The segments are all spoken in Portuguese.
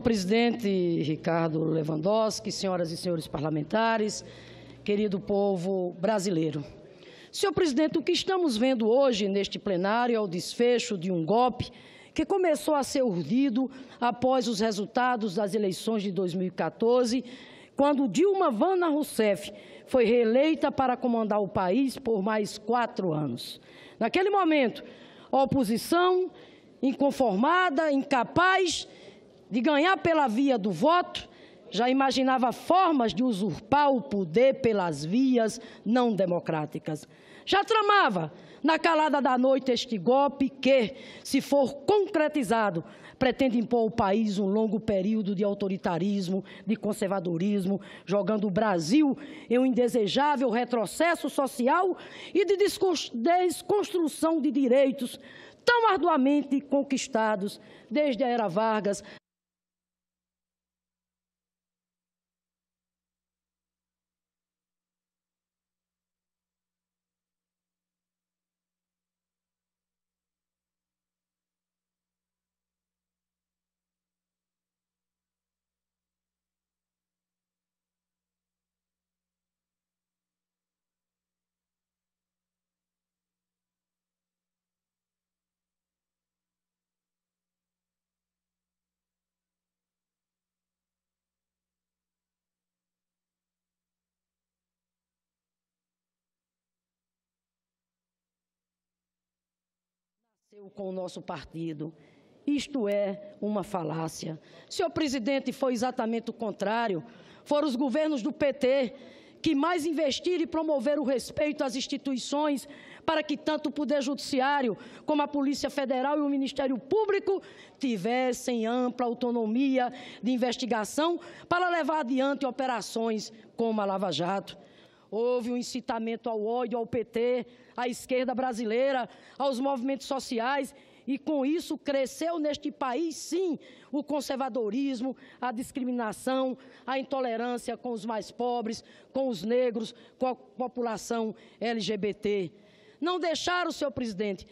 presidente Ricardo Lewandowski, senhoras e senhores parlamentares, querido povo brasileiro. Senhor presidente, o que estamos vendo hoje neste plenário é o desfecho de um golpe que começou a ser urdido após os resultados das eleições de 2014, quando Dilma Vanna Rousseff foi reeleita para comandar o país por mais 4 anos. Naquele momento, a oposição, inconformada, incapaz de ganhar pela via do voto, já imaginava formas de usurpar o poder pelas vias não democráticas. Já tramava, na calada da noite, este golpe que, se for concretizado, pretende impor ao país um longo período de autoritarismo, de conservadorismo, jogando o Brasil em um indesejável retrocesso social e de desconstrução de direitos tão arduamente conquistados desde a era Vargas. Com o nosso partido. Isto é uma falácia. Senhor presidente, foi exatamente o contrário. Foram os governos do PT que mais investiram e promoveram o respeito às instituições para que tanto o Poder Judiciário como a Polícia Federal e o Ministério Público tivessem ampla autonomia de investigação para levar adiante operações como a Lava Jato. Houve um incitamento ao ódio ao PT, à esquerda brasileira, aos movimentos sociais, e com isso cresceu neste país, sim, o conservadorismo, a discriminação, a intolerância com os mais pobres, com os negros, com a população LGBT. Não deixaram, senhor presidente,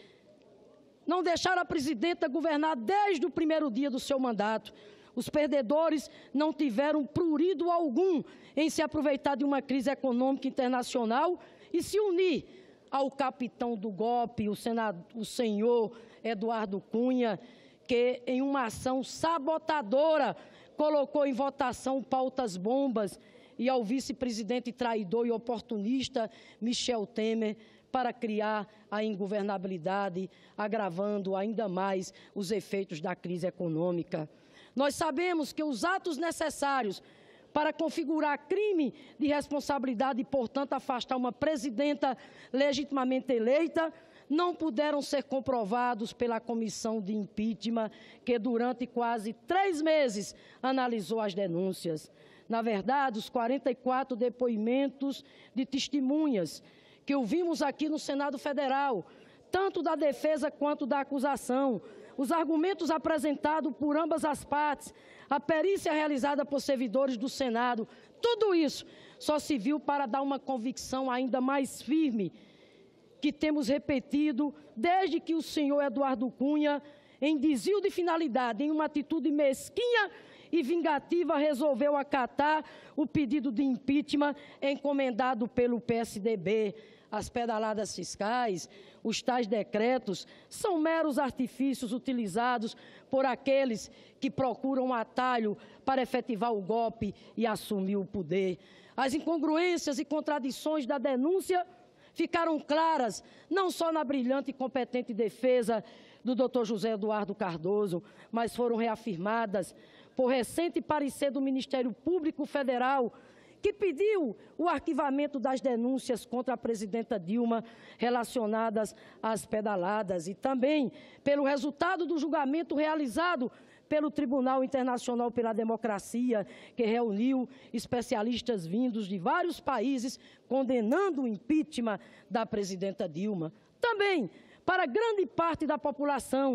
não deixaram a presidenta governar desde o primeiro dia do seu mandato. Os perdedores não tiveram prurido algum em se aproveitar de uma crise econômica internacional e se unir ao capitão do golpe, o senhor Eduardo Cunha, que em uma ação sabotadora colocou em votação pautas bombas, e ao vice-presidente traidor e oportunista Michel Temer, para criar a ingovernabilidade, agravando ainda mais os efeitos da crise econômica. Nós sabemos que os atos necessários para configurar crime de responsabilidade e, portanto, afastar uma presidenta legitimamente eleita, não puderam ser comprovados pela comissão de impeachment, que durante quase 3 meses analisou as denúncias. Na verdade, os 44 depoimentos de testemunhas que ouvimos aqui no Senado Federal, tanto da defesa quanto da acusação, os argumentos apresentados por ambas as partes, a perícia realizada por servidores do Senado, tudo isso só se viu para dar uma convicção ainda mais firme, que temos repetido desde que o senhor Eduardo Cunha, em desvio de finalidade, em uma atitude mesquinha e vingativa, resolveu acatar o pedido de impeachment encomendado pelo PSDB. As pedaladas fiscais, os tais decretos, são meros artifícios utilizados por aqueles que procuram um atalho para efetivar o golpe e assumir o poder. As incongruências e contradições da denúncia ficaram claras não só na brilhante e competente defesa do Dr. José Eduardo Cardoso, mas foram reafirmadas por recente parecer do Ministério Público Federal, que pediu o arquivamento das denúncias contra a presidenta Dilma relacionadas às pedaladas, e também pelo resultado do julgamento realizado pelo Tribunal Internacional pela Democracia, que reuniu especialistas vindos de vários países condenando o impeachment da presidenta Dilma. Também para grande parte da população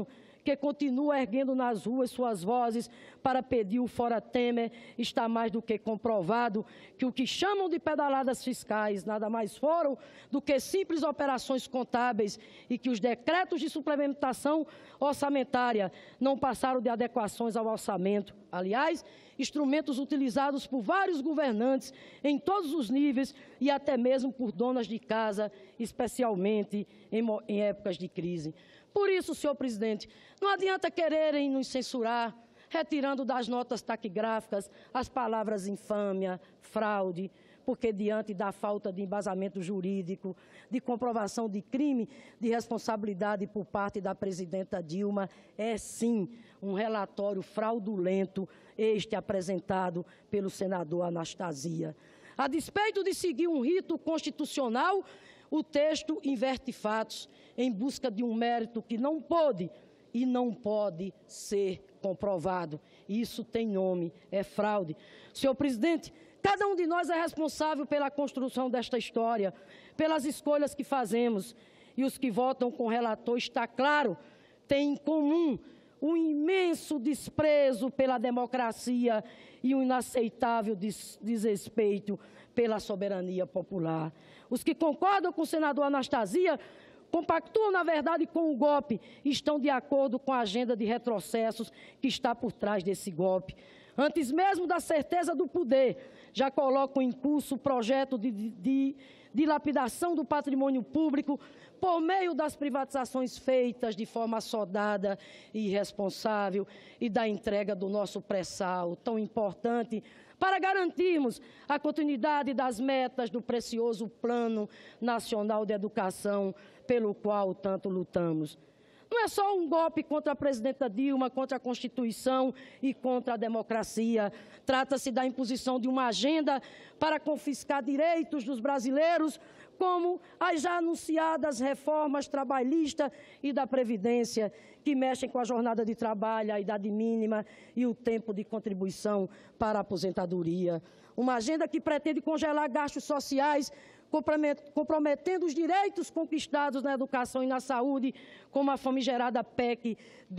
que continua erguendo nas ruas suas vozes para pedir o fora Temer, está mais do que comprovado que o que chamam de pedaladas fiscais nada mais foram do que simples operações contábeis e que os decretos de suplementação orçamentária não passaram de adequações ao orçamento. Aliás, instrumentos utilizados por vários governantes em todos os níveis e até mesmo por donas de casa, especialmente em épocas de crise. Por isso, senhor presidente, não adianta quererem nos censurar, retirando das notas taquigráficas as palavras infâmia, fraude, porque diante da falta de embasamento jurídico, de comprovação de crime de responsabilidade por parte da presidenta Dilma, é sim um relatório fraudulento este apresentado pelo senador Anastasia. A despeito de seguir um rito constitucional, o texto inverte fatos em busca de um mérito que não pôde e não pode ser comprovado. Isso tem nome, é fraude. Senhor presidente, cada um de nós é responsável pela construção desta história, pelas escolhas que fazemos. E os que votam com o relator, está claro, têm em comum um imenso desprezo pela democracia e um inaceitável desrespeito pela soberania popular. Os que concordam com o senador Anastasia compactuam, na verdade, com o golpe e estão de acordo com a agenda de retrocessos que está por trás desse golpe. Antes mesmo da certeza do poder, já colocam em curso o projeto de dilapidação do patrimônio público por meio das privatizações feitas de forma assodada e irresponsável e da entrega do nosso pré-sal, tão importante para garantirmos a continuidade das metas do precioso Plano Nacional de Educação, pelo qual tanto lutamos. Não é só um golpe contra a presidenta Dilma, contra a Constituição e contra a democracia. Trata-se da imposição de uma agenda para confiscar direitos dos brasileiros, como as já anunciadas reformas trabalhistas e da Previdência, que mexem com a jornada de trabalho, a idade mínima e o tempo de contribuição para a aposentadoria. Uma agenda que pretende congelar gastos sociais, comprometendo os direitos conquistados na educação e na saúde, como a famigerada PEC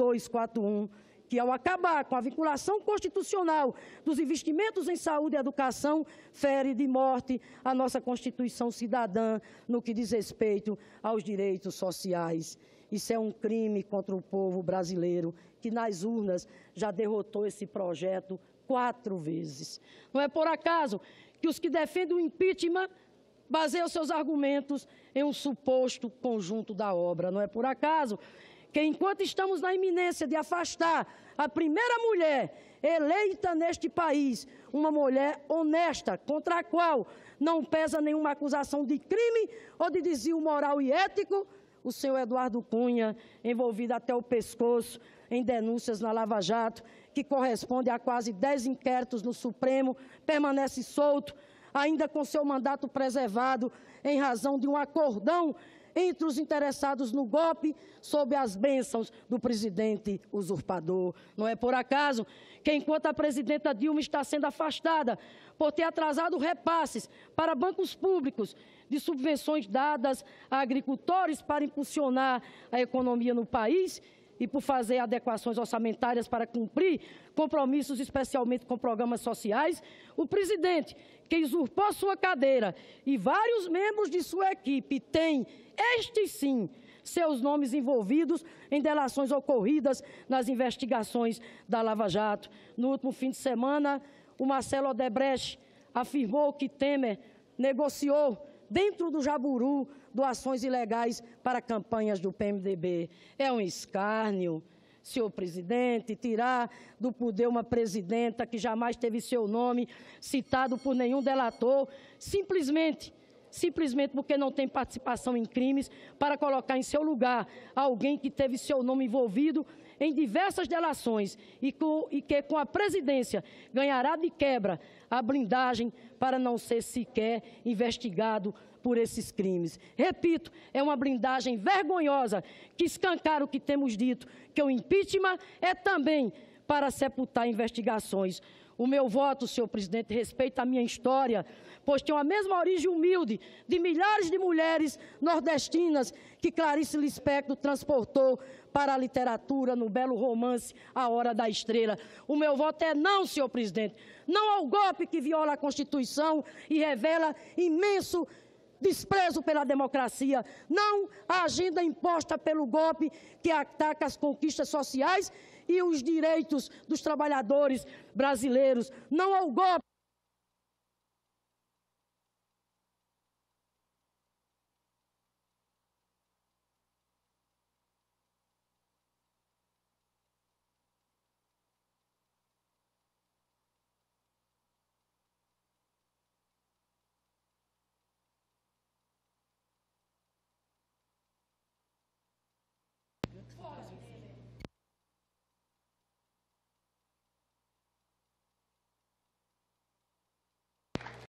241, que, ao acabar com a vinculação constitucional dos investimentos em saúde e educação, fere de morte a nossa Constituição cidadã no que diz respeito aos direitos sociais. Isso é um crime contra o povo brasileiro, que nas urnas já derrotou esse projeto 4 vezes. Não é por acaso que os que defendem o impeachment baseiam seus argumentos em um suposto conjunto da obra. Não é por acaso que, enquanto estamos na iminência de afastar a primeira mulher eleita neste país, uma mulher honesta, contra a qual não pesa nenhuma acusação de crime ou de desvio moral e ético, o senhor Eduardo Cunha, envolvido até o pescoço em denúncias na Lava Jato, que corresponde a quase 10 inquéritos no Supremo, permanece solto, ainda com seu mandato preservado, em razão de um acordão entre os interessados no golpe, sob as bênçãos do presidente usurpador. Não é por acaso que, enquanto a presidenta Dilma está sendo afastada por ter atrasado repasses para bancos públicos de subvenções dadas a agricultores para impulsionar a economia no país, e por fazer adequações orçamentárias para cumprir compromissos, especialmente com programas sociais, o presidente, que usurpou sua cadeira, e vários membros de sua equipe têm, estes sim, seus nomes envolvidos em delações ocorridas nas investigações da Lava Jato. No último fim de semana, o Marcelo Odebrecht afirmou que Temer negociou dentro do Jaburu doações ilegais para campanhas do PMDB. É um escárnio, senhor presidente, tirar do poder uma presidenta que jamais teve seu nome citado por nenhum delator, simplesmente porque não tem participação em crimes, para colocar em seu lugar alguém que teve seu nome envolvido em diversas delações e que com a presidência ganhará de quebra a blindagem para não ser sequer investigado por esses crimes. Repito, é uma blindagem vergonhosa que escancara o que temos dito, que o impeachment é também para sepultar investigações. O meu voto, senhor presidente, respeita a minha história, pois tenho a mesma origem humilde de milhares de mulheres nordestinas que Clarice Lispector transportou para a literatura no belo romance A Hora da Estrela. O meu voto é não, senhor presidente, não ao golpe que viola a Constituição e revela imenso desprezo pela democracia, não à agenda imposta pelo golpe que ataca as conquistas sociais e os direitos dos trabalhadores brasileiros, não ao golpe